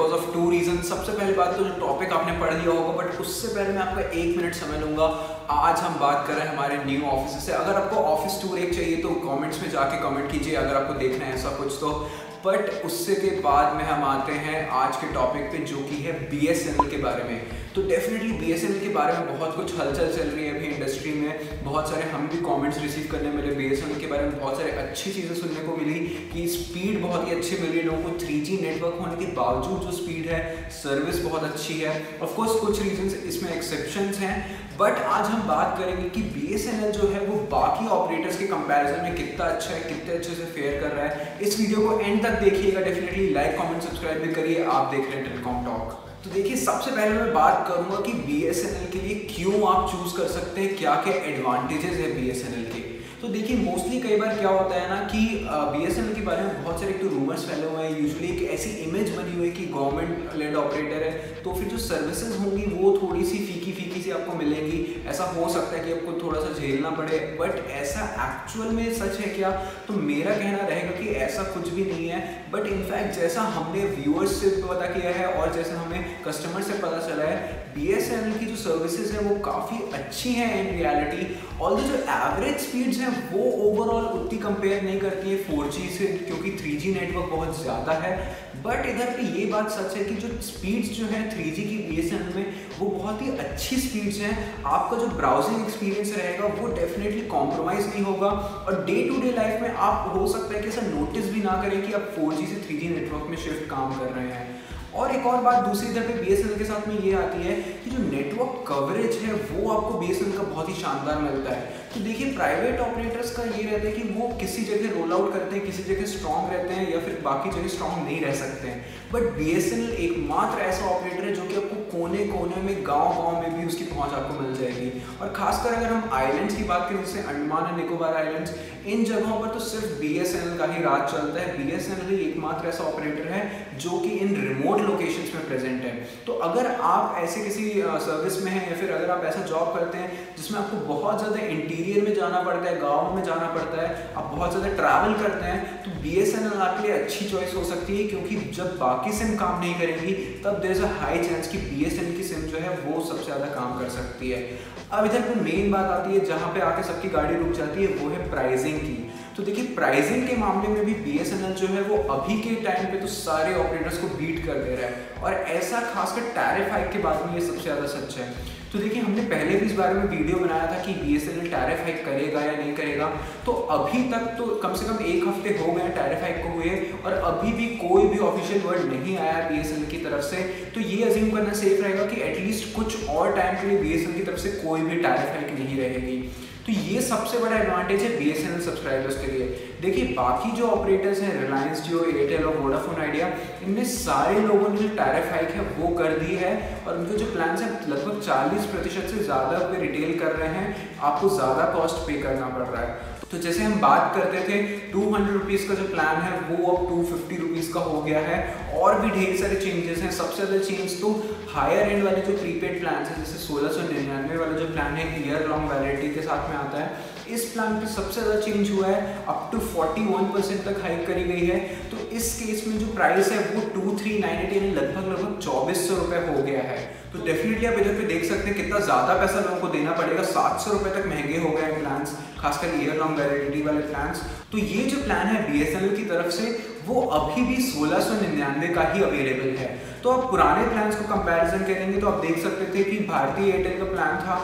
Because of to reason. सबसे पहली बात तो जो टॉपिक आपने पढ़ लिया होगा, बट उससे पहले मैं आपका 1 मिनट समय लूंगा। आज हम बात कर रहे हैं हमारे न्यू ऑफिस से। अगर आपको ऑफिस टूर एक चाहिए तो कमेंट्स में जाके कमेंट कीजिए अगर आपको देखना है ऐसा कुछ तो। बट उससे के बाद में हम आते हैं आज के टॉपिक पे, जो कि है BSNL के बारे में। तो डेफिनेटली BSNL के बारे में बहुत कुछ हलचल चल रही है अभी इंडस्ट्री में। बहुत सारे हम भी कमेंट्स रिसीव करने मिले BSNL के बारे में, बहुत सारे अच्छी चीज़ें सुनने को मिली कि स्पीड बहुत ही अच्छी मिल रही है लोगों को। 3G नेटवर्क होने के बावजूद जो स्पीड है, सर्विस बहुत अच्छी है। ऑफकोर्स कुछ रीजंस इसमें एक्सेप्शंस हैं, बट आज हम बात करेंगे कि BSNL जो है वो बाकी ऑपरेटर्स के कंपैरिजन में कितना अच्छा है, कितने अच्छे से फेयर कर रहा है। इस वीडियो को एंड तक देखिएगा, डेफिनेटली लाइक कमेंट सब्सक्राइब भी करिए। आप देख रहे हैं टेलीकॉम टॉक। तो देखिए, सबसे पहले मैं बात करूंगा कि BSNL के लिए क्यों आप चूज कर सकते हैं, क्या क्या एडवांटेजेस है BSNL के। तो देखिए, मोस्टली कई बार क्या होता है ना कि BSNL के बारे में बहुत सारे एक तो रूमर्स फैले हुए हैं। यूजुअली एक ऐसी इमेज बनी हुई है कि गवर्नमेंट लेड ऑपरेटर है, तो फिर जो सर्विसेज होंगी वो थोड़ी सी फीकी फीकी सी आपको मिलेंगी। ऐसा हो सकता है कि आपको थोड़ा सा झेलना पड़े, बट ऐसा एक्चुअल में सच है क्या? तो मेरा कहना रहेगा कि ऐसा कुछ भी नहीं है। बट इनफैक्ट जैसा हमने व्यूअर्स से पता किया है और जैसे हमें कस्टमर से पता चला है, BSNL की जो सर्विसेज है वो काफ़ी अच्छी हैं इन रियलिटी। और जो एवरेज स्पीड्स हैं वो ओवरऑल उतनी कंपेयर नहीं करती है 4G से, क्योंकि 3G नेटवर्क बहुत ज़्यादा है। बट इधर पे ये बात सच है कि जो स्पीड्स जो है 3G की BSNL में वो बहुत ही अच्छी स्पीड्स हैं। आपका जो ब्राउजिंग एक्सपीरियंस रहेगा वो डेफिनेटली कॉम्प्रोमाइज़ नहीं होगा, और डे टू डे लाइफ में आप हो सकता है कि ऐसा नोटिस भी ना करें कि आप 4G से 3G नेटवर्क में शिफ्ट काम कर रहे हैं। और एक और बात दूसरी इधर पे BSNL के साथ में ये आती है कि जो नेटवर्क कवरेज है वो आपको BSNL का बहुत ही शानदार मिलता है। तो देखिए, प्राइवेट ऑपरेटर्स का ये रहता है कि वो किसी जगह रोल आउट करते हैं, किसी जगह स्ट्रॉन्ग रहते हैं या फिर बाकी जगह स्ट्रॉन्ग नहीं रह सकते हैं। बट BSNL एकमात्र ऐसा ऑपरेटर है जो कि आपको कोने कोने में, गाँव में भी उसकी पहुँच आपको मिल जाएगी। और खासकर अगर हम आइलैंड्स की बात करें, जैसे अंडमान एंड निकोबार आइलैंड्स, इन जगहों पर तो सिर्फ BSNL का ही राज चलता है। BSNL ही एकमात्र ऐसा ऑपरेटर है जो कि इन रिमोट लोकेशंस में प्रेजेंट है। तो अगर आप ऐसे किसी सर्विस में हैं या फिर अगर आप ऐसा जॉब करते हैं जिसमें आपको बहुत ज़्यादा इंटीरियर में जाना पड़ता है, गाँव में जाना पड़ता है, आप बहुत ज़्यादा ट्रैवल करते हैं, तो BSNL आपके लिए अच्छी चॉइस हो सकती है। क्योंकि जब बाकी सिम काम नहीं करेंगी तब there is a high chance कि BSNL की सिम जो है वो सबसे ज़्यादा काम कर सकती है। अब इधर पे मेन बात आती है जहाँ पे आके सबकी गाड़ी रुक जाती है, वो है प्राइसिंग की। तो देखिए, प्राइसिंग के मामले में भी BSNL जो है वो अभी के टाइम पे तो सारे ऑपरेटर्स को बीट कर दे रहा है, और ऐसा खासकर टैरिफ हाइक के बाद में ये सबसे ज़्यादा सच है। तो देखिए, हमने पहले भी इस बारे में वीडियो बनाया था कि BSNL टैरिफ हाइक करेगा या नहीं करेगा। तो अभी तक तो कम से कम 1 हफ्ते हो गए टैरिफ हाइक को हुए, और अभी भी कोई भी ऑफिशियल वर्ड नहीं आया BSNL की तरफ से। तो ये अज्यूम करना सेफ रहेगा कि एटलीस्ट कुछ और टाइम के लिए BSNL की तरफ से कोई भी टैरिफ हाइक नहीं रहेगी। तो ये सबसे बड़ा एडवांटेज है BSNL सब्सक्राइबर्स के लिए। देखिए, बाकी जो ऑपरेटर्स हैं, रिलायंस जियो, एयरटेल और वोडाफोन आइडिया, इनमें सारे लोगों ने जो टैरिफ हाइक है वो कर दी है, और उनके जो प्लान्स हैं लगभग 40% से ज़्यादा पे रिटेल कर रहे हैं। आपको ज़्यादा कॉस्ट पे करना पड़ रहा है। तो जैसे हम बात करते थे 200 रुपीज़ का जो प्लान है वो अब 250 रुपीज़ का हो गया है, और भी ढेर सारे चेंजेस हैं। सबसे ज़्यादा चेंज तो हायर एंड वाले जो प्रीपेड प्लान है, जैसे 1699 वाला जो प्लान है, ईयर लॉन्ग वैलिडिटी के साथ में आता है, इस प्लान पे सबसे ज़्यादा चेंज हुआ है। अप टू 41% तक हाइक करी गई है। तो इस केस में जो प्राइस है वो 2398 यानी लगभग 2400 रुपये हो गया है। तो डेफिनेटली आप इधर पे देख सकते हैं कितना ज़्यादा पैसा लोगों को देना पड़ेगा। 700 रुपये तक महंगे हो गए प्लान्स, खासकर ईयर लॉन्ग वैलिडिटी वाले प्लान्स। तो ये जो प्लान है BSNL की तरफ से वो अभी भी 1699 का ही अवेलेबल है। तो आप पुराने प्लान्स को कंपैरिजन करेंगे तो आप देख सकते थे कि भारतीय एयरटेल का प्लान था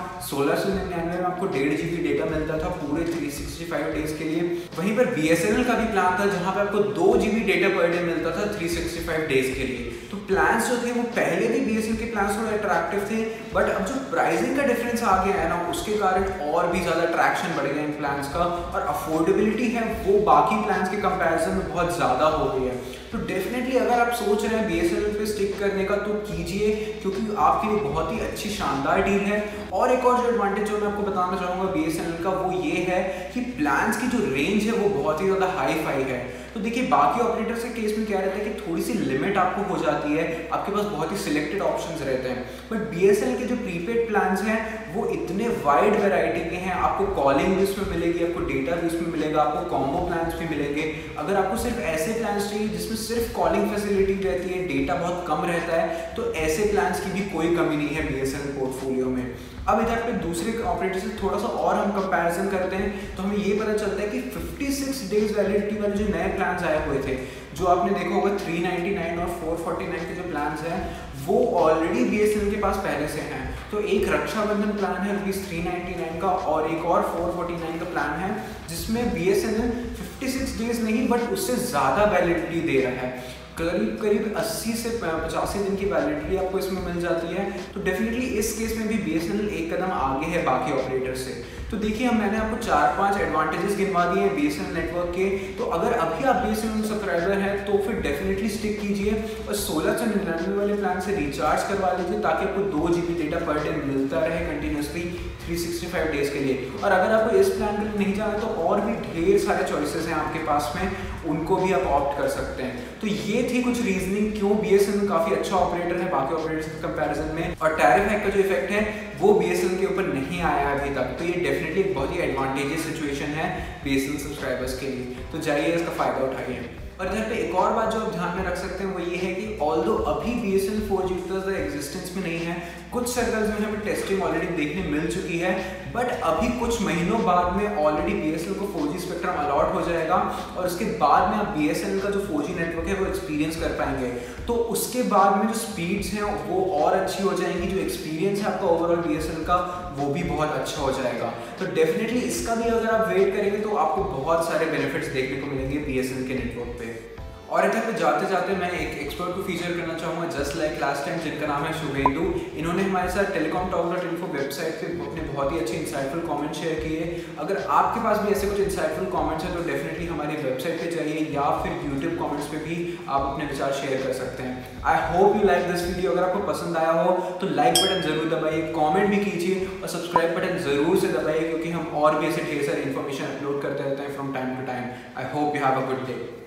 1699 में, आपको 1.5 GB डेटा मिलता था पूरे 365 डेज के लिए। वहीं पर BSNL का भी प्लान था जहां पे आपको 2 GB डेटा पर डे मिलता था 365 डेज के लिए। तो प्लान्स जो थे वो पहले भी BSNL के प्लान्स थोड़े अट्रैक्टिव थे, बट अब जो प्राइसिंग का डिफरेंस आ गया है ना, उसके कारण और भी ज़्यादा अट्रैक्शन बढ़ गया इन प्लान्स का, और अफोर्डेबिलिटी है वो बाकी प्लान्स के कंपैरिजन में बहुत ज़्यादा हो गई है। तो डेफिनेटली अगर आप सोच रहे हैं BSNL पे स्टिक करने का तो कीजिए, क्योंकि आपके लिए बहुत ही अच्छी शानदार डील है। और एक और जो एडवांटेज जो मैं आपको बताना चाहूँगा BSNL का वो ये है कि प्लान्स की जो रेंज है वो बहुत ही ज़्यादा हाई फाई है। तो देखिए बाकी ऑपरेटर्स के केस में क्या रहता है कि थोड़ी सी लिमिट आपको हो जाती है, आपके पास बहुत ही सिलेक्टेड ऑप्शंस रहते हैं। बट BSNL के जो प्रीपेड प्लान्स हैं वो इतने वाइड वैरायटी के हैं, आपको कॉलिंग भी उसमें मिलेगी, आपको डेटा भी उसमें मिलेगा, आपको कॉम्बो प्लान्स भी मिलेंगे। अगर आपको सिर्फ ऐसे प्लान्स चाहिए जिसमें सिर्फ कॉलिंग फैसिलिटी रहती है, डेटा बहुत कम रहता है, तो ऐसे प्लान्स की भी कोई कमी नहीं है BSNL पोर्टफोलियो में। अब इधर पे दूसरे ऑपरेटर से थोड़ा सा और हम कंपैरिजन करते हैं तो हमें ये पता चलता है कि 56 डेज वैलिडिटी वाले जो नए प्लान्स आए हुए थे, जो आपने देखा होगा 399 और 449 के जो प्लान्स हैं वो ऑलरेडी BSNL के पास पहले से हैं। तो एक रक्षाबंधन प्लान है ₹399 का और एक और 449 का प्लान है जिसमें BSNL 56 डेज नहीं बट उससे ज़्यादा वैलिडिटी दे रहा है। करीब 80 से 85 दिन की वैलिडिटी आपको इसमें मिल जाती है। तो डेफिनेटली इस केस में भी BSNL एक कदम आगे है बाकी ऑपरेटर से। तो देखिए मैंने आपको 4-5 एडवांटेजेस गिनवा दिए हैं BSNL नेटवर्क के। तो अगर अभी आप BSNL सब्सक्राइबर हैं तो फिर डेफिनेटली स्टिक कीजिए और 1699 वाले प्लान से रिचार्ज करवा लीजिए ताकि आपको 2 GB डेटा पर डे मिलता रहे कंटिन्यूसली 365 डेज के लिए। और अगर आपको इस प्लान के लिए नहीं जाना तो और भी ढेर सारे चॉइसेस हैं आपके पास में, उनको भी आप ऑप्ट कर सकते हैं। तो ये थी कुछ रीजनिंग क्यों BSNL काफ़ी अच्छा ऑपरेटर है बाकी ऑपरेटर्स के कंपैरिजन में। और टैरिफ हैक का जो इफेक्ट है वो BSNL के ऊपर नहीं आया है अभी तक। तो ये डेफिनेटली एक बहुत ही एडवांटेजियस सिचुएशन है BSNL सब्सक्राइबर्स के लिए। तो जाइए इसका फ़ायदा उठाइए। और इधर पे एक और बात जो आप ध्यान में रख सकते हैं वो ये है कि ऑल्दो अभी BSNL 4G एग्जिस्टेंस में नहीं है, कुछ सर्कल्स में हमें टेस्टिंग ऑलरेडी देखने मिल चुकी है, बट अभी कुछ महीनों बाद में ऑलरेडी BSNL को 4G स्पेक्ट्रम अलॉट हो जाएगा और उसके बाद में आप BSNL का जो 4G नेटवर्क है वो एक्सपीरियंस कर पाएंगे। तो उसके बाद में जो स्पीड्स हैं वो और अच्छी हो जाएंगी, जो एक्सपीरियंस है आपका ओवरऑल BSNL का वो भी बहुत अच्छा हो जाएगा। तो डेफिनेटली इसका भी अगर आप वेट करेंगे तो आपको बहुत सारे बेनिफिट्स देखने को मिलेंगे BSNL के नेटवर्क पे। और इधर पे जाते जाते मैं एक एक्सपर्ट को फीचर करना चाहूँगा जस्ट लाइक लास्ट टाइम, जिनका नाम है शुभेंदु। इन्होंने हमारे साथ TelecomTalk.info वेबसाइट पे अपने बहुत ही अच्छे इंसाइटफुल कमेंट शेयर किए। अगर आपके पास भी ऐसे कुछ इंसाइटफुल कमेंट्स हैं तो डेफिनेटली हमारी वेबसाइट पे जाइए या फिर यूट्यूब कमेंट्स पे भी आप अपने विचार शेयर कर सकते हैं। I hope you like this video. अगर आपको पसंद आया हो तो लाइक बटन जरूर दबाइए, कॉमेंट भी कीजिए और सब्सक्राइब बटन जरूर से दबाइए क्योंकि हम और भी ऐसे ढेर सारी इन्फॉर्मेशन अपलोड करते रहते हैं from time to time. I hope you have a good day.